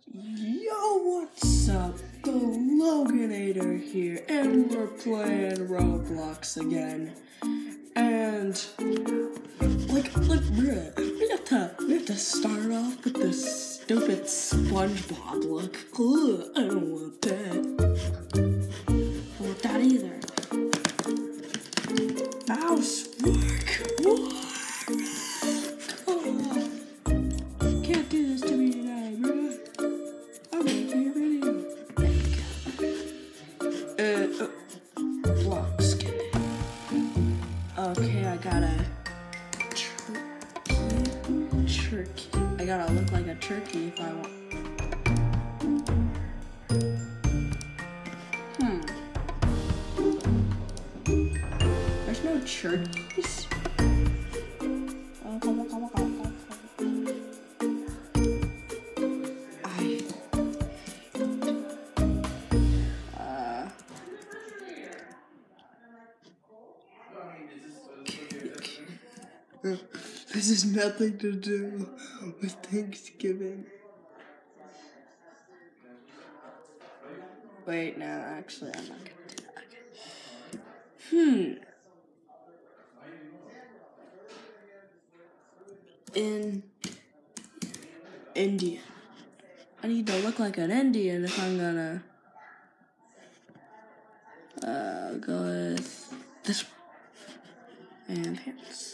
Yo, what's up? The Loganator here, and we're playing Roblox again. And bruh, we have to start off with this stupid SpongeBob look. Ugh, I don't want that. I don't want that either. Mouse work. Can't do this to me tonight, bruh. I'm making a video. There you go. Block skin. Okay, I got a turkey. I gotta look like a turkey if I want. There's no turkeys. This has nothing to do with Thanksgiving. Wait, no, actually, I'm not gonna do that. Okay. In India. I need to look like an Indian if I'm gonna go with this and pants.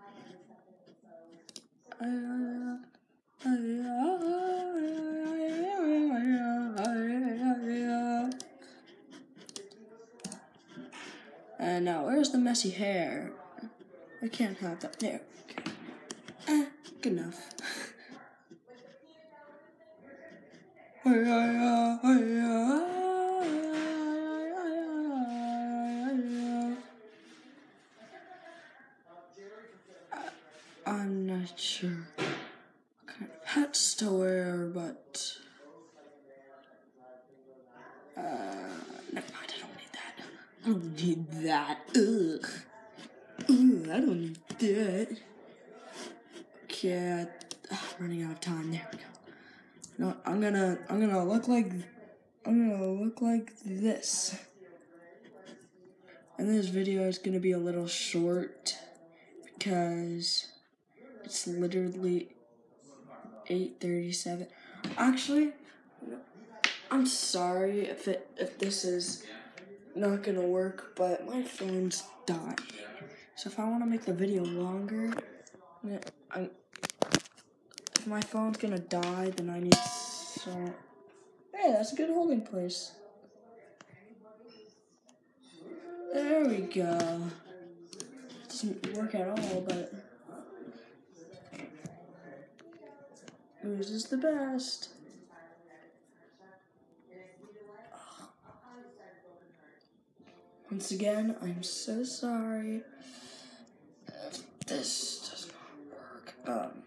And now, where's the messy hair? I can't have that. There. Okay. Good enough. I'm not sure what kind of hats to wear, but never mind, I don't need that. Ugh. I don't need that. Okay, I'm running out of time. There we go. No, I'm gonna look like this. And this video is gonna be a little short because it's literally 8:37. Actually, I'm sorry if this is not gonna work, but my phone's dying. So if I want to make the video longer, if my phone's gonna die, then I need some. Hey, that's a good holding place. There we go. It doesn't work at all, but whose is the best? Once again, I'm so sorry if this does not work.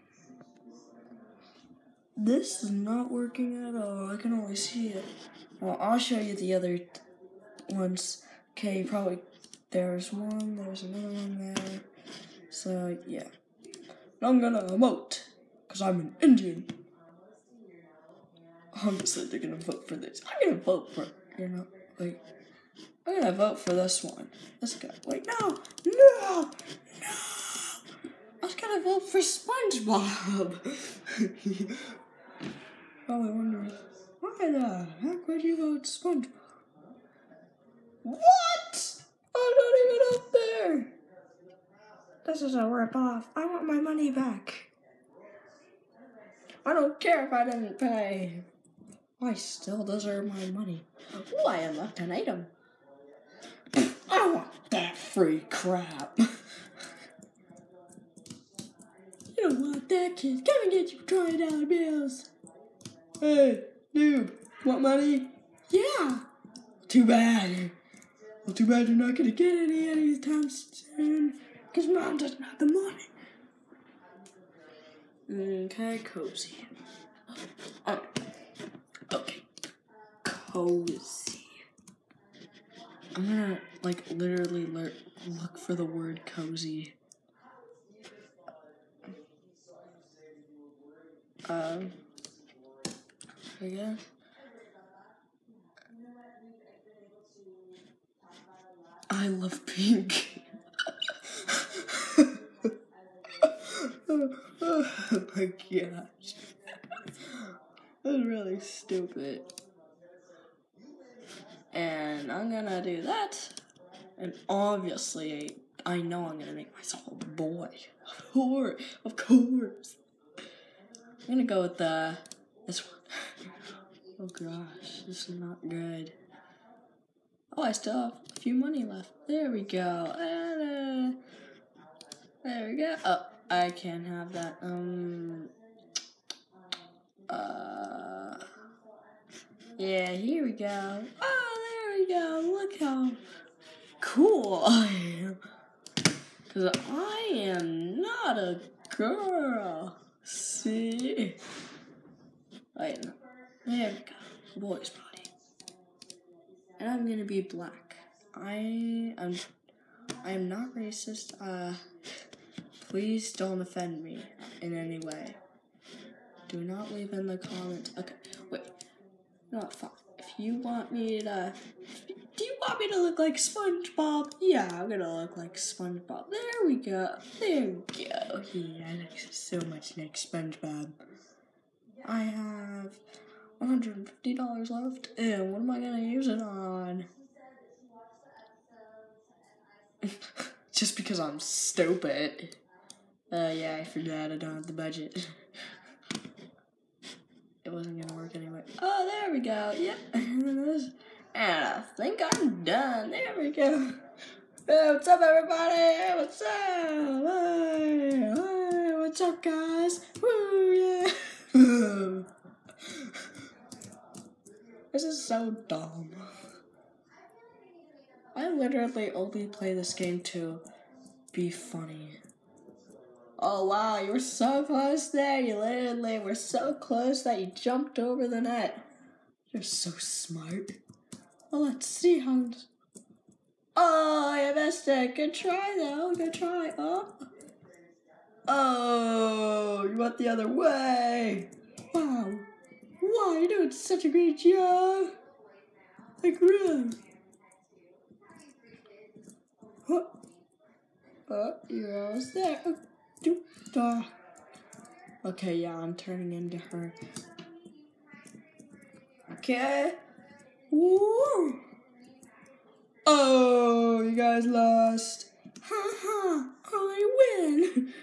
This is not working at all. I can only see it. Well, I'll show you the other ones. Okay, probably there's one, there's another one there. So, yeah. And I'm gonna emote, because I'm an Indian. Obviously, they're gonna vote for this. I'm gonna vote for, I'm gonna vote for this one. This guy. Wait, no! I was gonna vote for SpongeBob. Probably wondering, why the heck would you vote SpongeBob? What? I'm not even up there. This is a rip-off. I want my money back. I don't care if I didn't pay. I still deserve my money. Oh, I unlocked an item. I want that free crap. You don't want that, kid. Come and get your $20 bills. Hey, dude, want money? Yeah. Too bad. Well, too bad you're not gonna get any anytime soon, because Mom doesn't have the money. Okay, cozy. Okay, cozy. I'm gonna, literally look for the word cozy. again. I love pink. Oh my gosh. That's really stupid. And I'm gonna do that. And obviously, I know I'm gonna make myself a boy. Of course. I'm gonna go with this one. Oh gosh, this is not good. Oh, I still have a few money left. There we go. And, there we go. Oh, I can't have that. Yeah, here we go. Oh, there we go. Look how cool I am. Because I am not a girl. See? Wait, no. There we go. Boy's body. And I'm gonna be black. I am not racist. Please don't offend me in any way. Do not leave in the comments. Okay, wait. No, fine. If you want me to, do you want me to look like SpongeBob? Yeah, I'm gonna look like SpongeBob. There we go. There we go. Yeah, I look so much like SpongeBob. I have $150 left, and what am I gonna use it on? Just because I'm stupid. Yeah, I forgot I don't have the budget. It wasn't gonna work anyway. Oh, there we go. Yep. And I think I'm done. There we go. Hey, what's up, everybody? Hey, what's up? Hey, what's up, guys? Woo, yeah. This is so dumb. I literally only play this game to be funny. Oh wow, you were so close there. You literally were so close that you jumped over the net. You're so smart. Well, let's see how... Oh, you missed it. Good try, though. Good try. Oh, you went the other way. Wow. Wow, you're doing such a great job. Like, really. You're almost there. Okay, yeah, I'm turning into her. Okay. Woo! Oh, you guys lost. Haha, I win.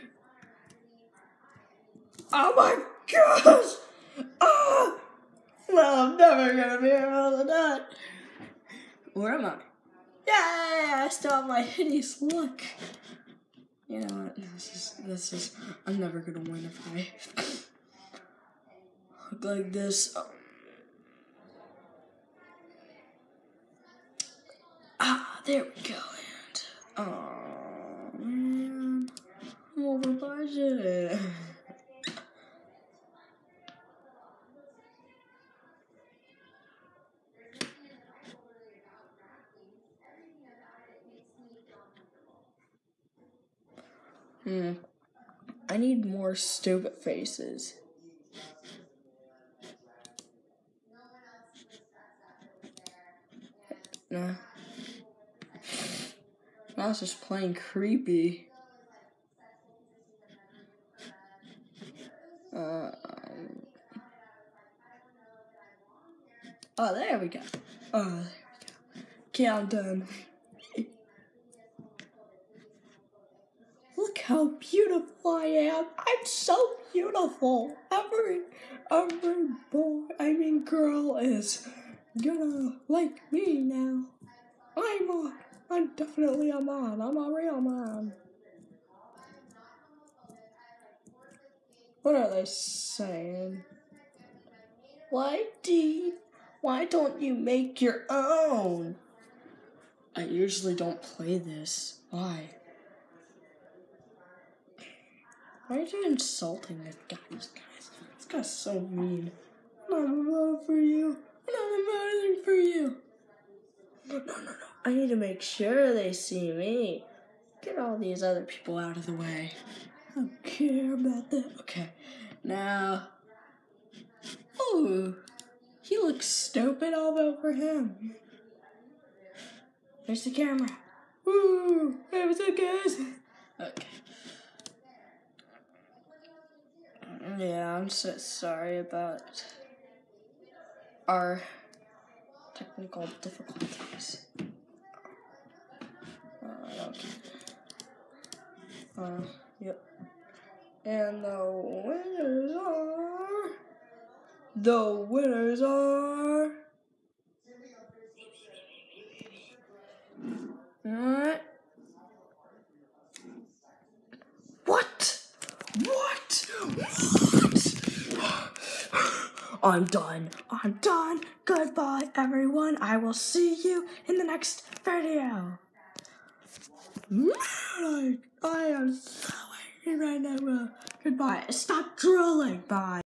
Oh my gosh! Ah! Well, I'm never gonna be able to do that. Where am I? Yeah, I still have my hideous look. You know what? This is. I'm never gonna win if I look like this. There we go. And oh man, I'm over budget. I need more stupid faces. Nah. I was just playing creepy. Oh, there we go. Oh, there we go. Okay, I'm done. Look how beautiful I am. I'm so beautiful. Every girl is gonna like me now. I'm definitely a man. I'm a real man. What are they saying? Why don't you make your own? I usually don't play this. Why? Why are you insulting this guy? This guy's so mean. I'm not voting for you. I'm not voting for you. No. I need to make sure they see me. Get all these other people out of the way. I don't care about that. Okay, now. Ooh. He looks stupid. I'll vote for him. There's the camera. Woo! Hey, what's up, guys? Okay. Yeah, I'm so sorry about our technical difficulties. Okay. Yep. And the winners are. Alright. What? I'm done. Goodbye, everyone. I will see you in the next video. I am so angry right now. Goodbye. Stop drooling. Bye.